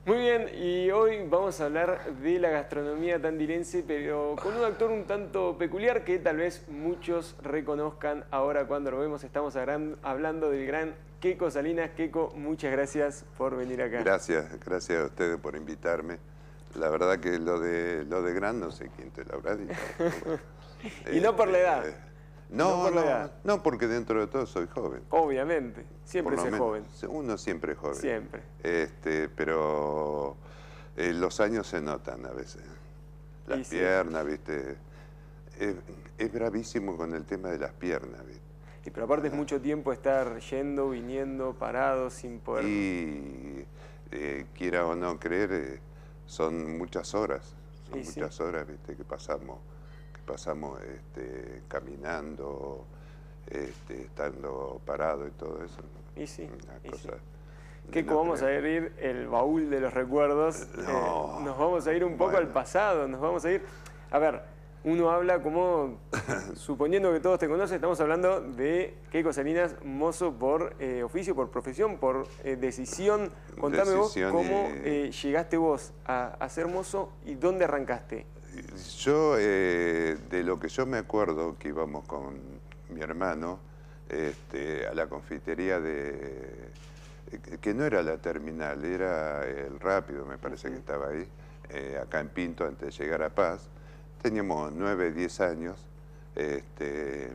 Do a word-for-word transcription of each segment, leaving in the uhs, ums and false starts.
Muy bien, y hoy vamos a hablar de la gastronomía tandilense, pero con un actor un tanto peculiar que tal vez muchos reconozcan ahora cuando lo vemos. Estamos hablan- hablando del gran Queco Salinas. Queco, muchas gracias por venir acá. Gracias, gracias a ustedes por invitarme. La verdad que lo de lo de gran no sé quién te lo habrá dicho. Y no por la edad. Este, No no, por la no, edad. no, porque dentro de todo soy joven. Obviamente, siempre Por lo se menos, joven. uno siempre es joven. Siempre. Este, pero eh, los años se notan a veces. Las Y sí. piernas, ¿viste? Es, es bravísimo con el tema de las piernas, ¿viste? Y pero aparte es mucho tiempo estar yendo, viniendo, parado, sin poder... Y eh, quiera o no creer, eh, son muchas horas, son Y sí. muchas horas, ¿viste? que pasamos, que pasamos este, caminando, este, estando parado y todo eso. Y sí, Una y cosa sí. de Queco, no vamos a creer. abrir el baúl de los recuerdos. No. Eh, nos vamos a ir un poco Bueno. al pasado, nos vamos a ir... A ver, uno habla como, suponiendo que todos te conocen, estamos hablando de Queco Salinas, mozo por eh, oficio, por profesión, por eh, decisión. Contame Decisión vos cómo y- eh, llegaste vos a, a ser mozo y dónde arrancaste. Yo, eh, de lo que yo me acuerdo, que íbamos con mi hermano este, a la confitería de... que no era la terminal, era el Rápido, me parece que estaba ahí, eh, acá en Pinto, antes de llegar a Paz. Teníamos nueve, diez años, este,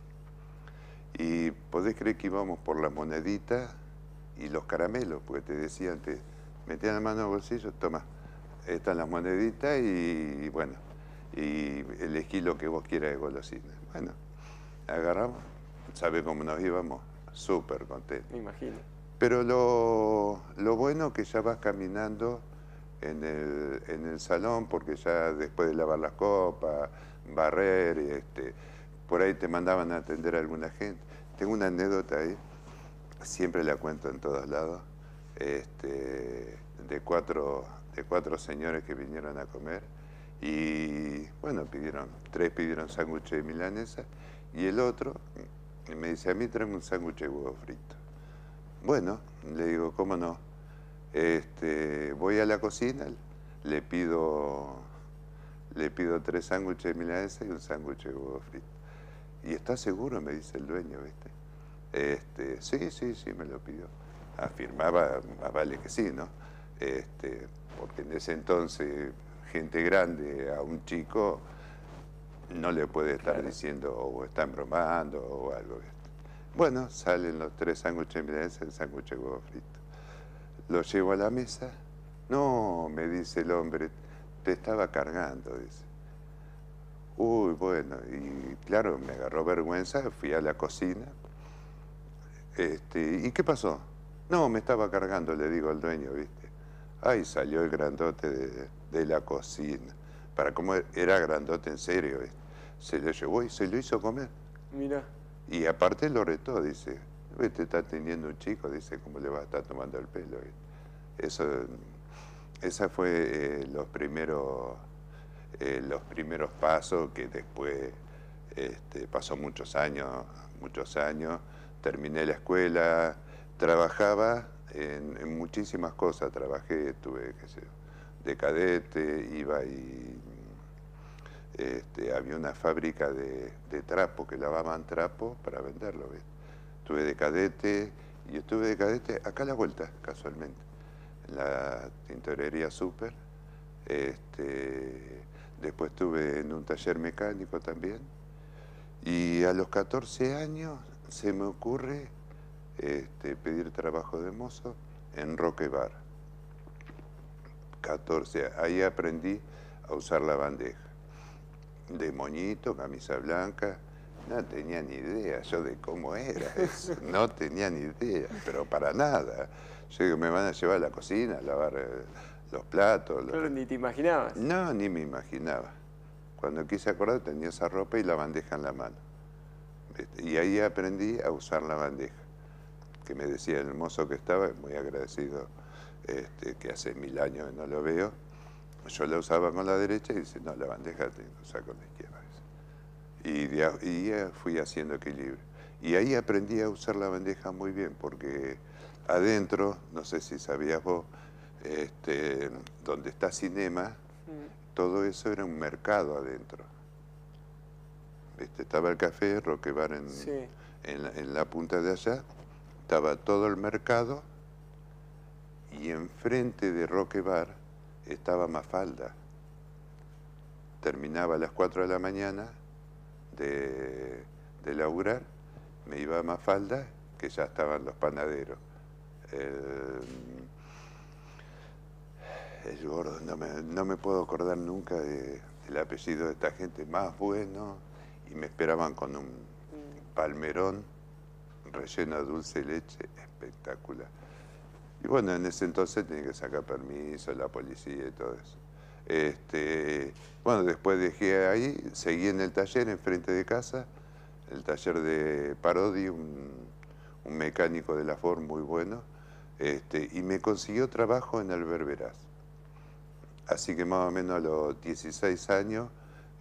y podés creer que íbamos por la monedita y los caramelos, porque te decían, te metían la mano en el bolsillo, toma, están las moneditas y bueno, y elegí lo que vos quieras de golosina. Bueno, agarramos, ¿sabe cómo nos íbamos? Súper contentos. Me imagino. Pero lo, lo bueno que ya vas caminando en el, en el salón, porque ya después de lavar las copas, barrer, este, por ahí te mandaban a atender a alguna gente. Tengo una anécdota ahí, siempre la cuento en todos lados, este, de, cuatro, de cuatro señores que vinieron a comer y, bueno, pidieron, tres pidieron sándwich de milanesa y el otro me dice, a mí tráeme un sándwich de huevo frito. Bueno, le digo, ¿cómo no? Este, voy a la cocina, le pido, le pido tres sándwiches de milanesa y un sándwich de huevo frito. ¿Y está seguro? Me dice el dueño, ¿viste? Este, sí, sí, sí, me lo pidió. Afirmaba, más vale que sí, ¿no? Este, porque en ese entonces, gente grande a un chico no le puede estar Claro. diciendo o están bromando o algo, ¿viste? Bueno, salen los tres sándwiches de milanesa y el sándwich de huevo frito. Lo llevo a la mesa. No, me dice el hombre, te estaba cargando, dice. Uy, bueno, y claro, me agarró vergüenza, fui a la cocina. Este, ¿y qué pasó? No, me estaba cargando, le digo al dueño, ¿viste? Ay, salió el grandote de, de la cocina. Para cómo era grandote en serio, ¿viste? Se lo llevó y se lo hizo comer. Mira. Y aparte lo retó, dice, te está atendiendo un chico, dice, ¿cómo le va a estar tomando el pelo? Eso, esa fue eh, los primeros, eh, los primeros pasos que después este, pasó muchos años, muchos años, terminé la escuela, trabajaba en, en muchísimas cosas, trabajé, estuve, qué sé yo, de cadete, iba y Este, había una fábrica de, de trapo, que lavaban trapo para venderlo, ¿ves? Estuve de cadete, y estuve de cadete acá a la vuelta, casualmente, en la tintorería Super. Este, después estuve en un taller mecánico también. Y a los catorce años se me ocurre este, pedir trabajo de mozo en Roque Bar. catorce, ahí aprendí a usar la bandeja. De moñito, camisa blanca, no tenía ni idea yo de cómo era eso, no tenía ni idea, pero para nada. Yo digo, me van a llevar a la cocina a lavar eh, los platos. Claro, Los... ni te imaginabas. No, ni me imaginaba. Cuando quise acordar tenía esa ropa y la bandeja en la mano. Y ahí aprendí a usar la bandeja, que me decía el mozo que estaba, muy agradecido, este, que hace mil años que no lo veo. Yo la usaba con la derecha y dice, no, la bandeja tengo que usar con la izquierda. Y, de, y fui haciendo equilibrio. Y ahí aprendí a usar la bandeja muy bien, porque adentro, no sé si sabías vos, este, donde está Cinema, mm. todo eso era un mercado adentro. ¿Viste? Estaba el café, Roque Bar en, sí. en, la, en la punta de allá, estaba todo el mercado y enfrente de Roque Bar estaba Mafalda. Terminaba a las cuatro de la mañana de, de laburar, me iba a Mafalda, que ya estaban los panaderos. El, el gordo, no me, no me puedo acordar nunca de, del apellido de esta gente, más bueno, y me esperaban con un palmerón relleno de dulce de leche, espectacular. Y bueno, en ese entonces tenía que sacar permiso, la policía y todo eso. Este, bueno, después dejé ahí, seguí en el taller enfrente de casa, el taller de Parodi, un, un mecánico de la Ford muy bueno, este, y me consiguió trabajo en Alberberás. Así que más o menos a los dieciséis años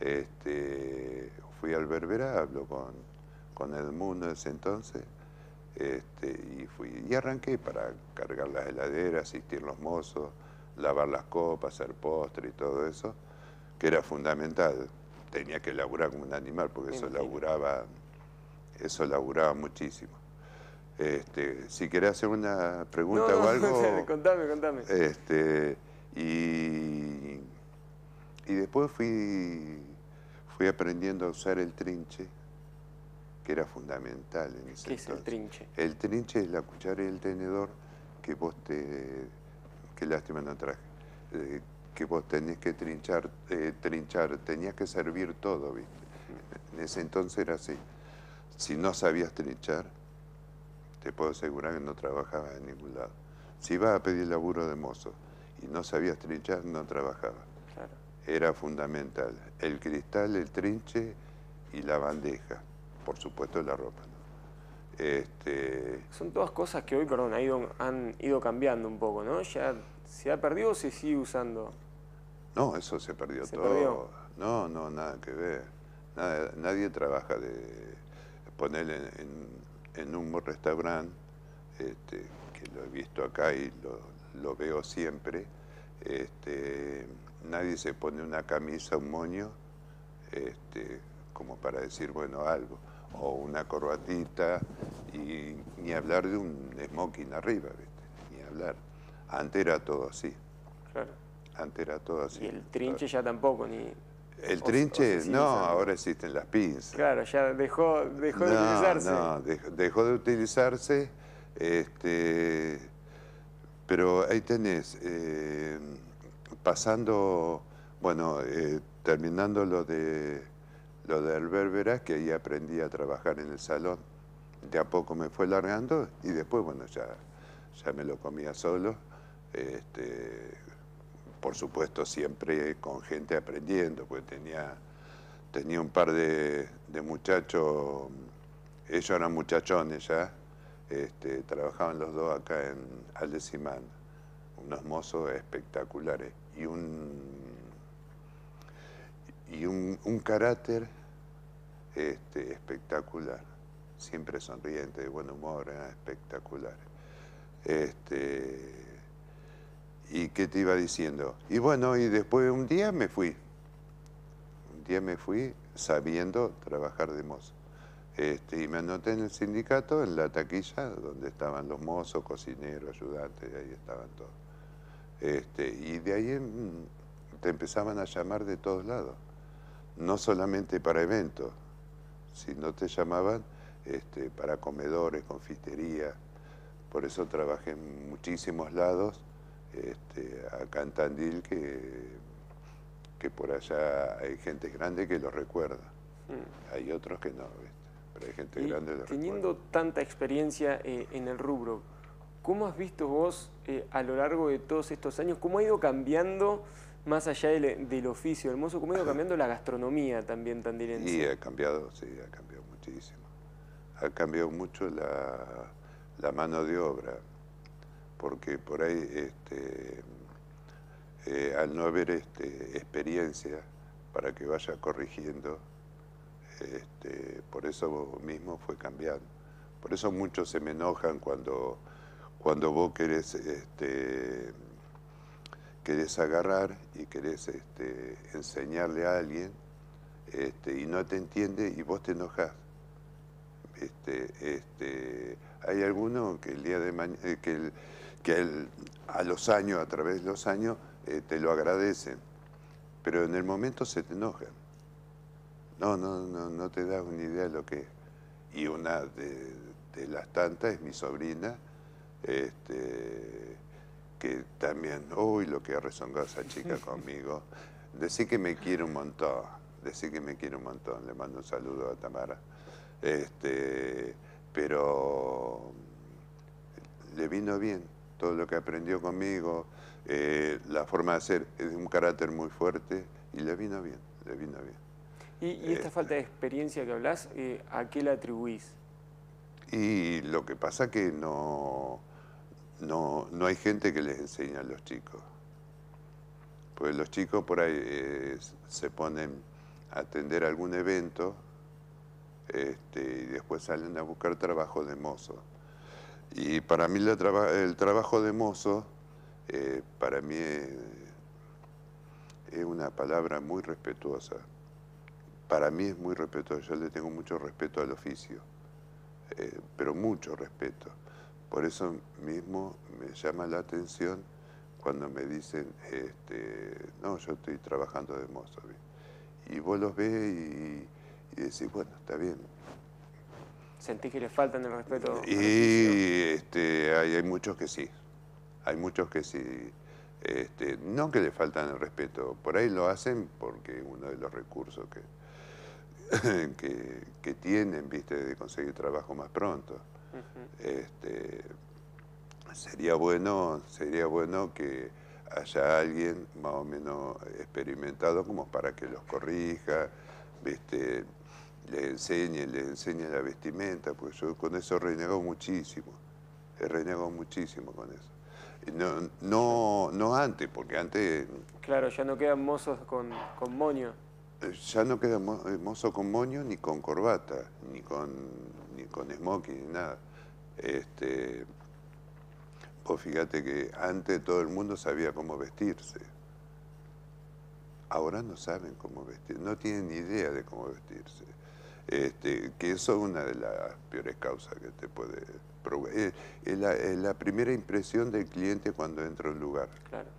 este, fui a Alberberás, hablo con, con Edmundo en ese entonces, este, y fui y arranqué para cargar las heladeras, asistir los mozos, lavar las copas, hacer postre y todo eso, que era fundamental. Tenía que laburar como un animal, porque eso laburaba, eso laburaba muchísimo. Este, si querés hacer una pregunta no, o algo... contame, contame. Este, y, y después fui, fui aprendiendo a usar el trinche, que era fundamental en ese ¿Qué es entonces. el trinche? El trinche es la cuchara y el tenedor que vos te... Qué lástima no traje. Eh, que vos tenés que trinchar, eh, trinchar, tenías que servir todo, ¿viste? En ese entonces era así. Si no sabías trinchar, te puedo asegurar que no trabajabas en ningún lado. Si ibas a pedir laburo de mozo y no sabías trinchar, no trabajabas. Claro. Era fundamental. El cristal, el trinche y la bandeja. Por supuesto la ropa, ¿no? Este... Son todas cosas que hoy, perdón, han ido, han ido cambiando un poco, ¿no? ¿Ya se ha perdido o se sigue usando? No, eso se perdió ¿Se todo. Perdió? No, no, nada que ver. Nada, nadie trabaja de poner en, en, en un restaurante, este, que lo he visto acá y lo, lo veo siempre. Este, nadie se pone una camisa, un moño, este, como para decir, bueno, algo. O una corbatita, y ni hablar de un smoking arriba, ¿viste? Ni hablar. Antes era todo así. Claro. Antes era todo así. Y el trinche todo. Ya tampoco, ni... El trinche, o, o no, usando. Ahora existen las pinzas. Claro, ya dejó, dejó no, de utilizarse. No, dejó, dejó de utilizarse, este, pero ahí tenés, eh, pasando, bueno, eh, terminando lo de... Lo de Alberberás, que ahí aprendí a trabajar en el salón. De a poco me fue largando y después, bueno, ya, ya me lo comía solo. Este, por supuesto, siempre con gente aprendiendo, porque tenía, tenía un par de, de muchachos, ellos eran muchachones ya, este, trabajaban los dos acá en Aldesimán, unos mozos espectaculares y un... y un, un carácter este, espectacular, siempre sonriente, de buen humor, ¿eh? Espectacular. Este, ¿y qué te iba diciendo? Y bueno, y después un día me fui, un día me fui sabiendo trabajar de mozo. Este, y me anoté en el sindicato, en la taquilla, donde estaban los mozos, cocineros, ayudantes, ahí estaban todos. Este, y de ahí mm, te empezaban a llamar de todos lados. No solamente para eventos, sino te llamaban este, para comedores, confiterías. Por eso trabajé en muchísimos lados, este, acá en Tandil, que, que por allá hay gente grande que lo recuerda. Mm. Hay otros que no, ¿viste? Pero hay gente y grande que lo teniendo recuerda. Tanta experiencia eh, en el rubro, ¿cómo has visto vos eh, a lo largo de todos estos años, cómo ha ido cambiando, más allá del, del oficio del mozo, cómo ha ido cambiando la gastronomía también tandilense? Y ha cambiado, sí, ha cambiado muchísimo. Ha cambiado mucho la, la mano de obra, porque por ahí, este, eh, al no haber este, experiencia para que vaya corrigiendo, este, por eso mismo fue cambiando. Por eso muchos se me enojan cuando, cuando vos querés... Este, querés agarrar y querés este, enseñarle a alguien este, y no te entiende y vos te enojás. Este, este, hay algunos que el día de mañana, eh, que, el, que el, a los años, a través de los años, eh, te lo agradecen, pero en el momento se te enojan. No, no, no, no te das una idea de lo que es. Y una de, de las tantas es mi sobrina, este, que también, uy, lo que ha rezongado esa chica conmigo. Decir que me quiere un montón, decir que me quiere un montón. Le mando un saludo a Tamara. Este, pero le vino bien todo lo que aprendió conmigo, eh, la forma de ser es de un carácter muy fuerte y le vino bien, le vino bien. ¿Y, y esta este, falta de experiencia que hablas, eh, a qué la atribuís? Y lo que pasa es que no, no, no hay gente que les enseñe a los chicos. Pues los chicos por ahí eh, se ponen a atender algún evento este, y después salen a buscar trabajo de mozo. Y para mí la traba, el trabajo de mozo, eh, para mí es, es una palabra muy respetuosa. Para mí es muy respetuosa, yo le tengo mucho respeto al oficio, eh, pero mucho respeto. Por eso mismo me llama la atención cuando me dicen, este, no, yo estoy trabajando de mozo. Y vos los ves y, y decís, bueno, está bien. ¿Sentís que le faltan el respeto? Y este, hay, hay muchos que sí, hay muchos que sí. Este, no que le faltan el respeto, por ahí lo hacen porque uno de los recursos que, que, que tienen, viste, de conseguir trabajo más pronto. Uh-huh. este, sería bueno, sería bueno que haya alguien más o menos experimentado como para que los corrija, viste, les enseñe, les enseñe la vestimenta, porque yo con eso he renegado muchísimo, he renegado muchísimo con eso. No, no, no antes, porque antes... Claro, ya no quedan mozos con, con moño. Ya no queda mo mozo con moño, ni con corbata, ni con, ni con smoking, ni nada. Este, vos fíjate que antes todo el mundo sabía cómo vestirse. Ahora no saben cómo vestir, no tienen ni idea de cómo vestirse. Este, que eso es una de las peores causas que te puede provocar. Es, es, la, es la primera impresión del cliente cuando entra a un lugar. Claro.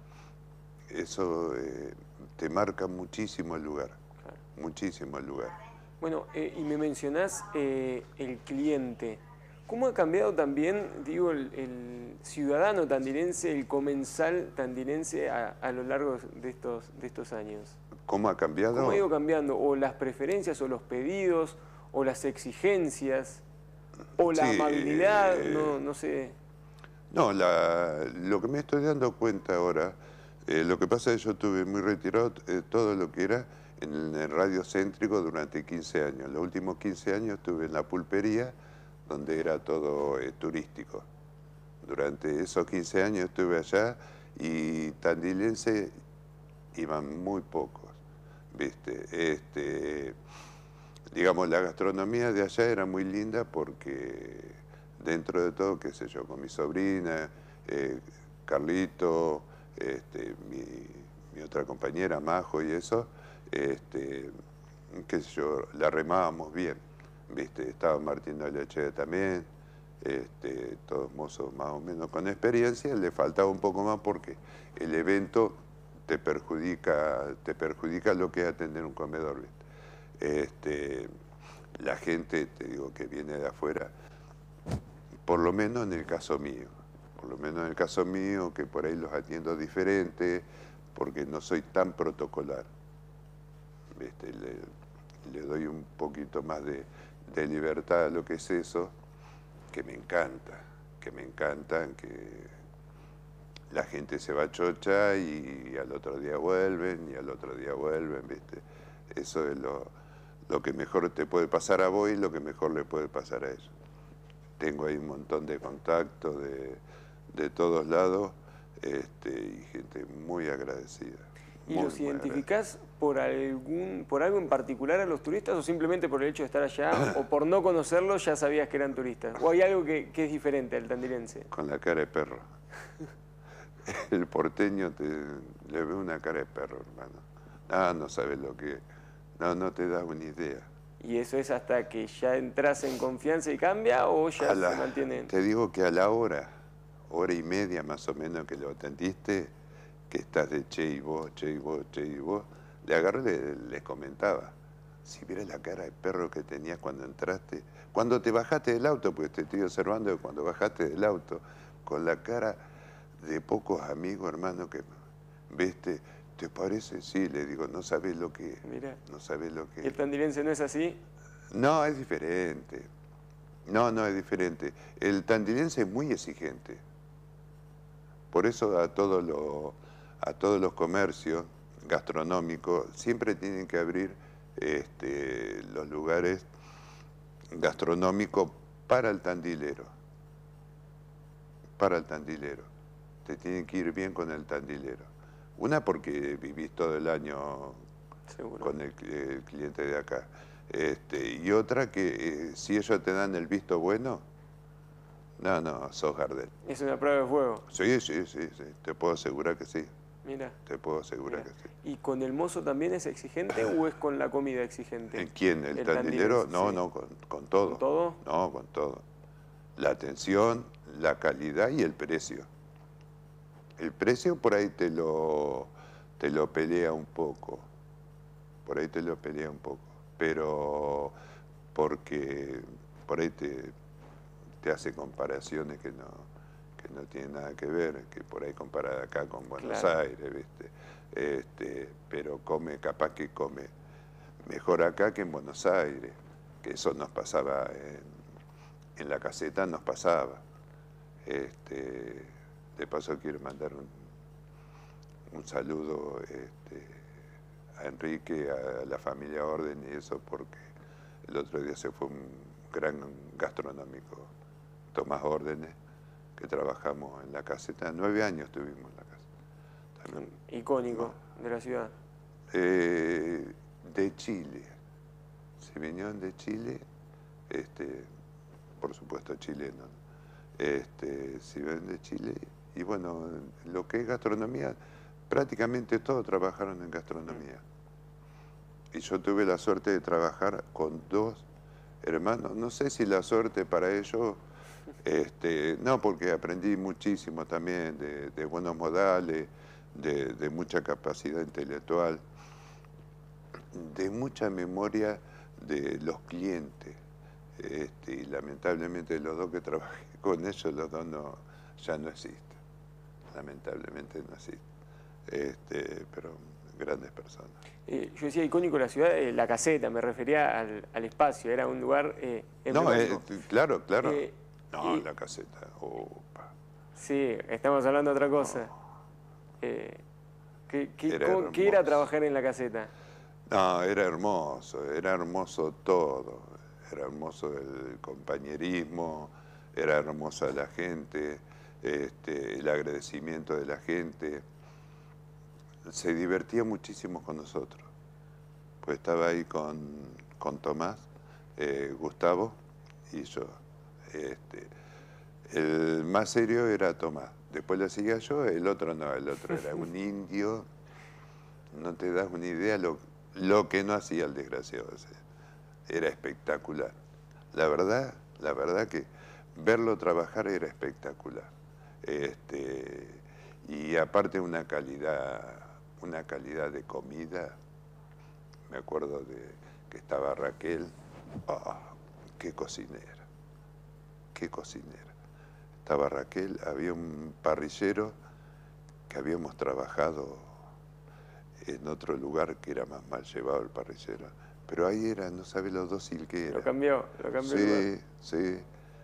Eso eh, te marca muchísimo el lugar, claro. Muchísimo el lugar. Bueno, eh, y me mencionás eh, el cliente. ¿Cómo ha cambiado también, digo, el, el ciudadano tandilense, el comensal tandilense a, a lo largo de estos, de estos años? ¿Cómo ha cambiado? ¿Cómo ha ido cambiando? O las preferencias, o los pedidos, o las exigencias, o la sí, amabilidad, eh, no, no sé. No, la, lo que me estoy dando cuenta ahora, eh, lo que pasa es que yo estuve muy retirado eh, todo lo que era en el radio céntrico durante quince años. Los últimos quince años estuve en la pulpería, donde era todo eh, turístico. Durante esos quince años estuve allá y tandilense iban muy pocos. ¿Viste? Este, digamos, la gastronomía de allá era muy linda porque dentro de todo, qué sé yo, con mi sobrina, eh, Carlito, este, mi, mi otra compañera, Majo y eso, este, qué sé yo, la remábamos bien, ¿viste? Estaba Martín Olechea también, este, todos mozos más o menos con experiencia, le faltaba un poco más porque el evento te perjudica, te perjudica lo que es atender un comedor, ¿viste? Este, la gente, te digo, que viene de afuera, por lo menos en el caso mío, por lo menos en el caso mío, que por ahí los atiendo diferente, porque no soy tan protocolar, ¿viste? Le, le doy un poquito más de, de libertad a lo que es eso, que me encanta, que me encanta, que la gente se va chocha y al otro día vuelven, y al otro día vuelven, ¿viste? Eso es lo, lo que mejor te puede pasar a vos y lo que mejor le puede pasar a ellos. Tengo ahí un montón de contactos de, de todos lados, este, y gente muy agradecida. ¿Y muy, los identificás por, algún, por algo en particular a los turistas o simplemente por el hecho de estar allá o por no conocerlos ya sabías que eran turistas? ¿O hay algo que, que es diferente al tandilense? Con la cara de perro. el porteño te, le ve una cara de perro, hermano. Ah, no sabes lo que es. No, no te das una idea. ¿Y eso es hasta que ya entras en confianza y cambia o ya A la- se mantiene? Te digo que a la hora, hora y media más o menos que lo atendiste, que estás de che y vos, che y vos, che y vos, le agarré, le, les comentaba. Si vieras la cara de perro que tenías cuando entraste, cuando te bajaste del auto, porque te estoy observando que cuando bajaste del auto, con la cara de pocos amigos, hermano, que, viste, ¿te parece? Sí, le digo, no sabes lo que es, Mirá. no sabes lo que ¿Y el es. tandilense no es así? No, es diferente. No, no, es diferente. El tandilense es muy exigente. Por eso a todos los, a todos los comercios gastronómicos siempre tienen que abrir este, los lugares gastronómicos para el tandilero. Para el tandilero. Te tienen que ir bien con el tandilero. Una porque vivís todo el año Seguro. con el, el cliente de acá. Este, y otra que eh, si ellos te dan el visto bueno, no, no, sos Gardel. Es una prueba de fuego. Sí, sí, sí, sí, te puedo asegurar que sí, Mira. te puedo asegurar que sí. ¿Y con el mozo también es exigente o es con la comida exigente? ¿En quién? ¿El, El tandilero? tandilense, No, sí. no, con, con todo. ¿Con todo? No, con todo. La atención, la calidad y el precio. El precio por ahí te lo, te lo pelea un poco, por ahí te lo pelea un poco, pero porque por ahí te, te hace comparaciones que no, que no tienen nada que ver, que por ahí comparada acá con Buenos Claro. Aires, ¿viste? Este, pero come, capaz que come mejor acá que en Buenos Aires, que eso nos pasaba en, en la caseta, nos pasaba. Este, de paso quiero mandar un, un saludo este, a Enrique, a la familia Orden y eso, porque el otro día se fue un gran gastronómico, Tomás Órdenes, que trabajamos en la caseta, nueve años tuvimos en la casa. También, Icónico de la ciudad. eh, de Chile, se vinieron de Chile, este, por supuesto chileno, este, se vienen de Chile, y bueno, lo que es gastronomía, prácticamente todos trabajaron en gastronomía. Y yo tuve la suerte de trabajar con dos hermanos, no sé si la suerte para ellos, este, no, porque aprendí muchísimo también de, de buenos modales, de, de mucha capacidad intelectual, de mucha memoria de los clientes. Este, y lamentablemente los dos que trabajé con ellos, los dos no, ya no existen. Lamentablemente no existen. Este, pero grandes personas. Eh, yo decía icónico de la ciudad, eh, la caseta, me refería al, al espacio, era un lugar eh, No, eh, emblemático. claro, claro. Eh, no, y- la caseta. Opa. Sí, estamos hablando de otra cosa. Eh, ¿qué, qué- Era cómo- qué era hermoso. trabajar en la caseta? No, era hermoso, era hermoso todo. Era hermoso el compañerismo, era hermosa la gente, este, el agradecimiento de la gente. Se divertía muchísimo con nosotros. Pues estaba ahí con, con Tomás, eh, Gustavo y yo. Este, el más serio era Tomás. Después le seguía yo, el otro no, el otro era un indio. No te das una idea lo, lo que no hacía el desgraciado ese. Era espectacular. La verdad, la verdad que verlo trabajar era espectacular. Este, y aparte una calidad, una calidad de comida. Me acuerdo de que estaba Raquel. ¡Oh, qué cocinera! ¡Qué cocinera! Estaba Raquel, había un parrillero que habíamos trabajado en otro lugar que era más mal llevado el parrillero. Pero ahí era, no sabe lo dócil que era. Lo cambió, lo cambió el lugar. Sí, sí.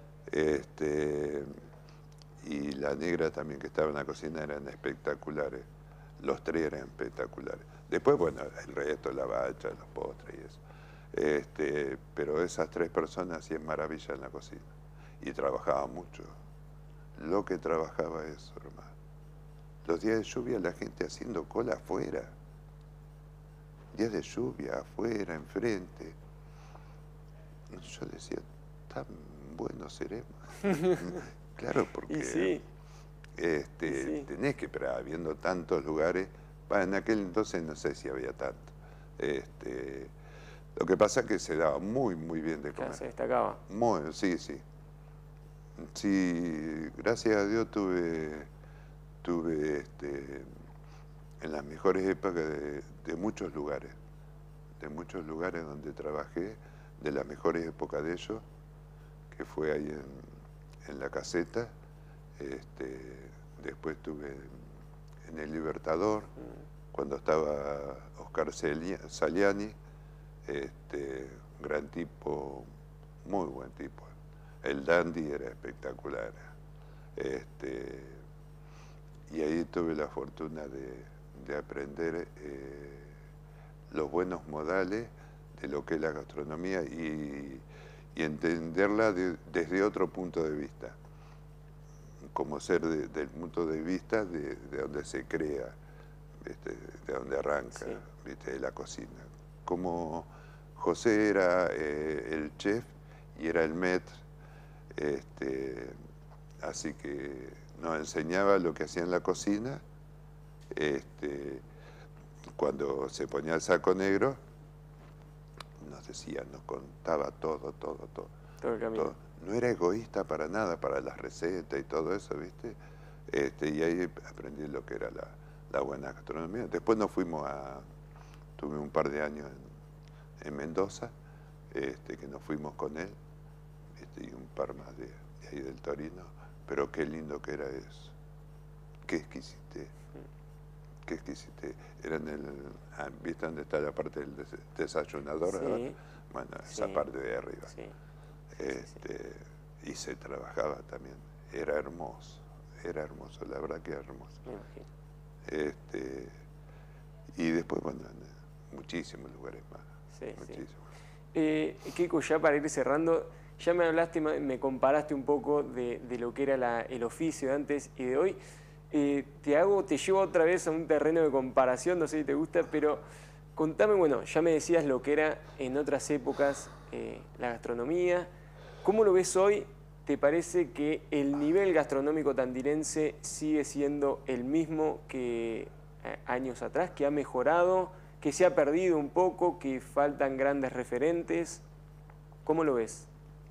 Este, y la negra también que estaba en la cocina eran espectaculares. Los tres eran espectaculares. Después, bueno, el resto, la bacha, los postres y eso. Este, pero esas tres personas hacían maravilla en la cocina. Y trabajaban mucho. Lo que trabajaba eso, hermano. Los días de lluvia la gente haciendo cola afuera. Días de lluvia, afuera, enfrente. Yo decía, tan buenos seremos. Claro, porque Y sí. Este, sí. Tenés que, pero habiendo tantos lugares, bah, en aquel entonces no sé si había tanto. Este, lo que pasa es que se daba muy, muy bien de Claro, comer. se destacaba. Muy, sí, sí. Sí, gracias a Dios tuve, tuve este, en las mejores épocas de, de muchos lugares, de muchos lugares donde trabajé, de las mejores épocas de ellos, que fue ahí en, en La Caseta. Este, después tuve en El Libertador, Mm. cuando estaba Oscar Saliani, este, gran tipo, muy buen tipo. El dandy era espectacular. Este, y ahí tuve la fortuna de, de aprender eh, los buenos modales de lo que es la gastronomía y, y entenderla de, desde otro punto de vista, como ser de, del punto de vista de, de donde se crea, ¿viste? De donde arranca, Sí. ¿viste? De la cocina. Como José era eh, el chef y era el maître, este, así que nos enseñaba lo que hacía en la cocina. Este, cuando se ponía el saco negro, nos decía, nos contaba todo, todo, todo. Todo el camino. Todo. No era egoísta para nada, para las recetas y todo eso, ¿viste? Este, y ahí aprendí lo que era la, la buena gastronomía. Después nos fuimos a... Tuve un par de años en, en Mendoza, este, que nos fuimos con él, este, y un par más de, de ahí del Torino. Pero qué lindo que era eso. Qué exquisite. Qué exquisite. Era en el... ¿Viste dónde está la parte del des desayunador? Sí. ¿Verdad? Bueno, esa Sí. parte de arriba. Sí. Este, sí, sí. Y se trabajaba también. Era hermoso. Era hermoso, la verdad que era hermoso. Me imagino. Este, y después, bueno, en muchísimos lugares más. Sí, muchísimos. sí. Eh, Kiko, ya para ir cerrando, ya me hablaste, me comparaste un poco de, de lo que era la, el oficio de antes y de hoy. Eh, te hago, te llevo otra vez a un terreno de comparación, no sé si te gusta, pero contame, bueno, ya me decías lo que era en otras épocas eh, la gastronomía. ¿Cómo lo ves hoy? ¿Te parece que el nivel gastronómico tandilense sigue siendo el mismo que eh, años atrás, que ha mejorado, que se ha perdido un poco, que faltan grandes referentes? ¿Cómo lo ves?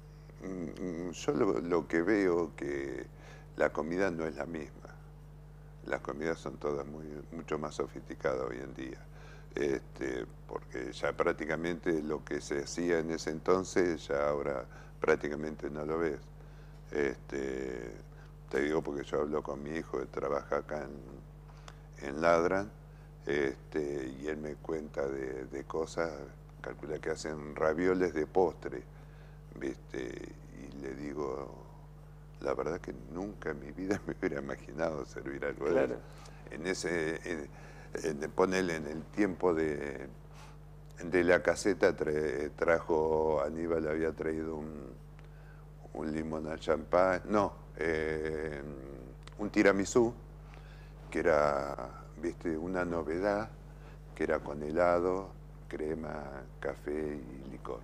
Yo lo, lo que veo que la comida no es la misma. Las comidas son todas muy, mucho más sofisticadas hoy en día. Este, porque ya prácticamente lo que se hacía en ese entonces, ya ahora prácticamente no lo ves. Este, te digo porque yo hablo con mi hijo que trabaja acá en, en Ladran, este, y él me cuenta de, de cosas, calcula que hacen ravioles de postre, ¿viste? Y le digo, la verdad que nunca en mi vida me hubiera imaginado servir algo Claro. de eso. En ese, en, en, ponele en el tiempo de, de La Caseta, tra, trajo, Aníbal había traído un, un limón al champán, no, eh, un tiramisú, que era, viste, una novedad, que era con helado, crema, café y licor.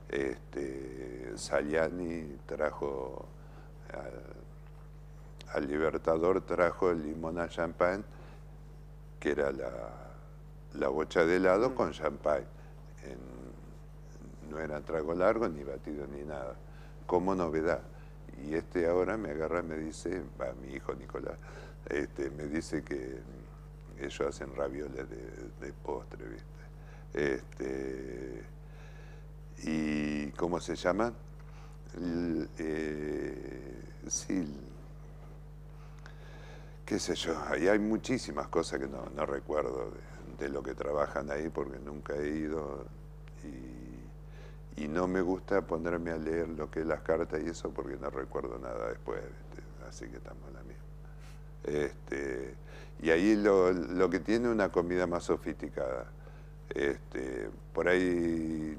Este, Saliani trajo... Al, al Libertador trajo el limón al champán, que era la, la bocha de helado mm. con champán. En, no era trago largo, ni batido, ni nada. Como novedad. Y este ahora me agarra y me dice, va, mi hijo Nicolás, este, me dice que ellos hacen ravioles de, de postre, ¿viste? Este, y ¿cómo se llaman? El, eh, sí, qué sé yo, ahí hay muchísimas cosas que no, no recuerdo de, de lo que trabajan ahí porque nunca he ido y, y no me gusta ponerme a leer lo que es las cartas y eso porque no recuerdo nada después, ¿viste? Así que estamos en la misma. Este, y ahí lo, lo que tiene una comida más sofisticada, este, por ahí...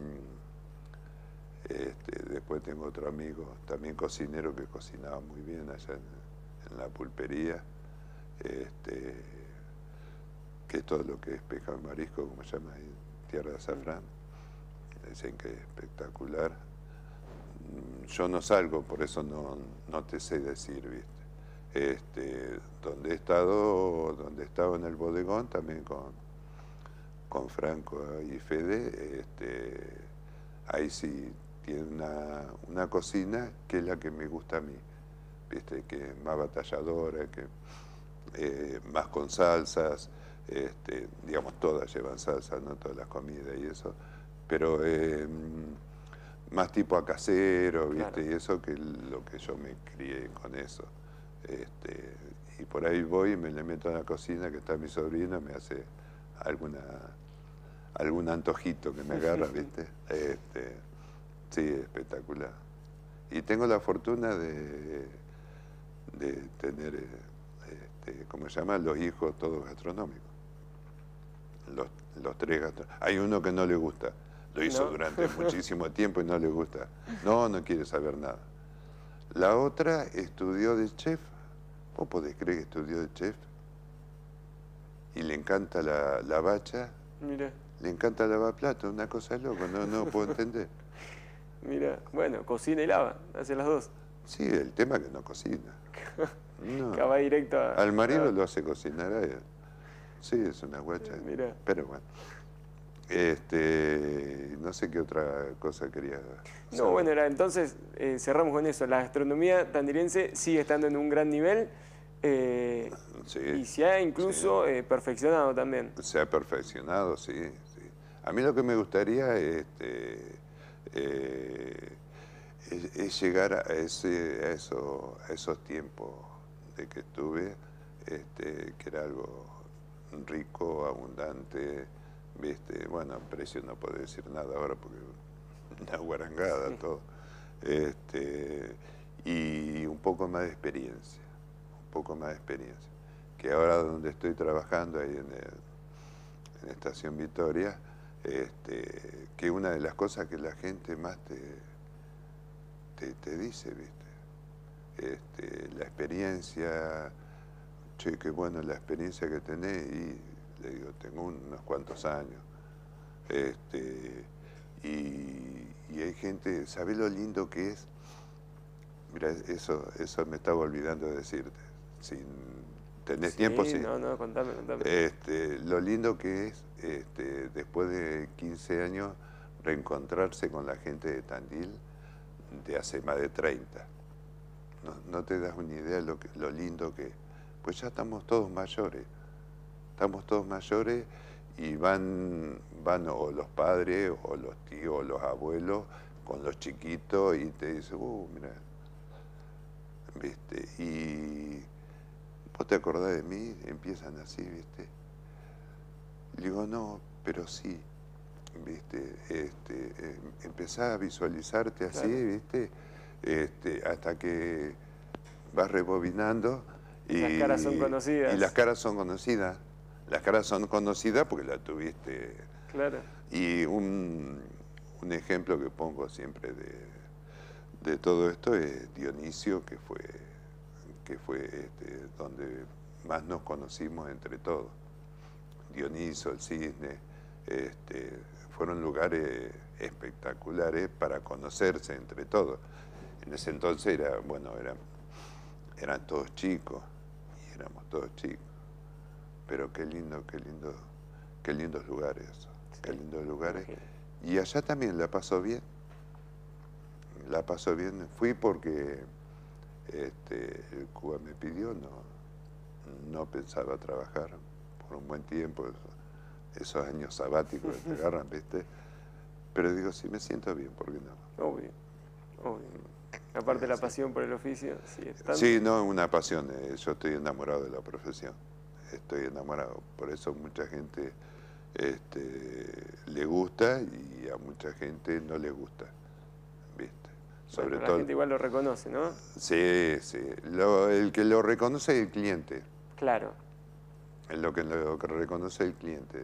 Este, después tengo otro amigo, también cocinero, que cocinaba muy bien allá en, en la pulpería, este, que es todo lo que es pescado y marisco, como se llama ahí, tierra de azafrán. Dicen que es espectacular. Yo no salgo, por eso no, no te sé decir, ¿viste? Este, donde he estado, donde he estado en el bodegón también con, con Franco y Fede, este, ahí sí tiene una, una cocina que es la que me gusta a mí, ¿viste? Que es más batalladora, que eh, más con salsas, este, digamos todas llevan salsa, no todas las comidas y eso, pero eh, más tipo a casero, ¿viste? Claro. Y eso que lo que yo me crié con eso. Este, y por ahí voy y me le meto a la cocina que está mi sobrina, me hace alguna algún antojito que me agarra, ¿viste? Este, sí, espectacular. Y tengo la fortuna de, de tener, este, ¿cómo se llama? Los hijos todos gastronómicos. Los, los tres gastronómicos. Hay uno que no le gusta, lo hizo ¿no? durante muchísimo tiempo y no le gusta. No, no quiere saber nada. La otra estudió de chef. ¿Vos podés creer que estudió de chef? Y le encanta la, la bacha. Mira. Le encanta lavar platos, una cosa loca, no, no puedo entender. Mira, bueno, cocina y lava, hace las dos. Sí, el tema es que no cocina. No. Que va directo a... Al marido a... lo hace cocinar a él. Sí, es una guacha. Mira. Pero bueno. Este, no sé qué otra cosa quería saber. No, bueno, era, entonces eh, cerramos con eso. La gastronomía tandilense sigue estando en un gran nivel eh, sí, y se ha incluso sí. eh, perfeccionado también. Se ha perfeccionado, sí, sí. A mí lo que me gustaría este, eh, es, es llegar a, ese, a, eso, a esos tiempos de que estuve, este, que era algo rico, abundante. ¿Viste? Bueno, precio no puedo decir nada ahora porque una guarangada, sí. todo. Este, y un poco más de experiencia, un poco más de experiencia. Que ahora donde estoy trabajando, ahí en, el, en Estación Victoria, este, que una de las cosas que la gente más te, te, te dice, ¿viste? Este, la experiencia, che, qué bueno la experiencia que tenés y... Le digo, tengo unos cuantos años. Este, y, y hay gente, ¿sabés lo lindo que es? Mira, eso, eso me estaba olvidando de decirte. Sin, ¿Tenés sí, tiempo? Sí. No, no, contame, contame. Este, lo lindo que es, este, después de quince años, reencontrarse con la gente de Tandil de hace más de treinta. No, no te das una idea de lo, que, lo lindo que es. Pues ya estamos todos mayores. Estamos todos mayores y van, van o los padres, o los tíos, o los abuelos, con los chiquitos y te dicen, uh, mira, ¿viste? Y vos te acordás de mí, empiezan así, ¿viste? Le digo, no, pero sí, ¿viste? Este, eh, empezás a visualizarte así, claro. ¿Viste? Este, hasta que vas rebobinando. Y las caras son conocidas. Y las caras son conocidas. Las caras son conocidas porque las tuviste. Claro. Y un, un ejemplo que pongo siempre de, de todo esto es Dionisio, que fue, que fue este, donde más nos conocimos entre todos. Dionisio, el Cisne, este, fueron lugares espectaculares para conocerse entre todos. En ese entonces era, bueno, eran, eran todos chicos, y éramos todos chicos. Pero qué lindo, qué lindo, qué lindos lugares, sí, qué lindos lugares. Okay. Y allá también la pasó bien, la pasó bien. Fui porque este, el Cuba me pidió, no, no pensaba trabajar por un buen tiempo, esos, esos años sabáticos que te agarran, ¿viste? Pero digo, si me siento bien, ¿por qué no? Obvio, obvio. Aparte de la pasión por el oficio, sí, estando... Sí, no, una pasión, eh, yo estoy enamorado de la profesión. Estoy enamorado, por eso mucha gente este, le gusta y a mucha gente no le gusta, ¿viste? Sobre bueno, todo la gente igual lo reconoce, ¿no? Sí, sí, lo, el que lo reconoce es el cliente. Claro. Es lo que lo que reconoce el cliente.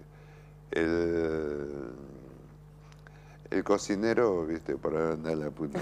El, el cocinero, ¿viste? Para andar la puta.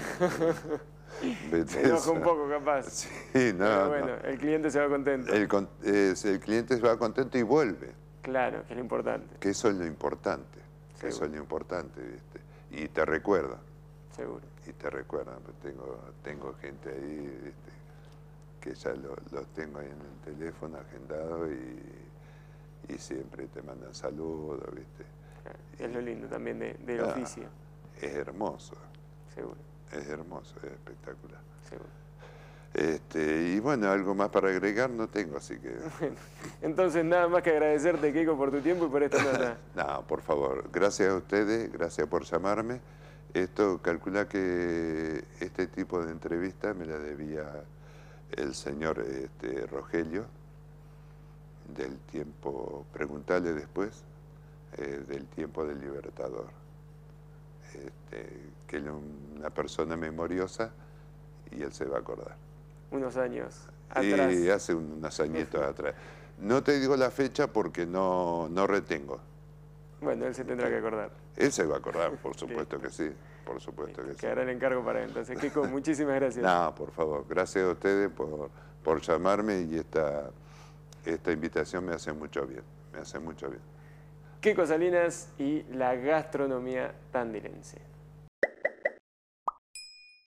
Se enoja un poco, capaz. Sí, no, pero bueno, no. El cliente se va contento. El, es, el cliente se va contento y vuelve. Claro, que es lo importante. Que eso es lo importante. Que eso es lo importante, ¿viste? Y te recuerda. Seguro. Y te recuerda. Tengo, tengo gente ahí, ¿viste? que ya lo- los tengo ahí en el teléfono agendado y, y siempre te mandan saludos, ¿viste? Claro, es lo lindo también de- del Ah, oficio. Es hermoso, Seguro, es hermoso, es espectacular. seguro. Este, y bueno, algo más para agregar no tengo, así que... Bueno, entonces nada más que agradecerte, Keiko, por tu tiempo y por esta nota. No, por favor, gracias a ustedes, gracias por llamarme. Esto, calcula que este tipo de entrevista me la debía el señor este, Rogelio, del tiempo, preguntale después, eh, del tiempo del Libertador. Este, que él es una persona memoriosa y él se va a acordar. Unos años atrás. Y hace unos añitos atrás. No te digo la fecha porque no, no retengo. Bueno, él se tendrá que acordar. Él se va a acordar, por supuesto que sí, por supuesto que sí. Quedará el encargo para él. Entonces, Keiko, muchísimas gracias. No, por favor, gracias a ustedes por, por llamarme y esta, esta invitación me hace mucho bien, me hace mucho bien. Keiko Salinas y la gastronomía tandilense.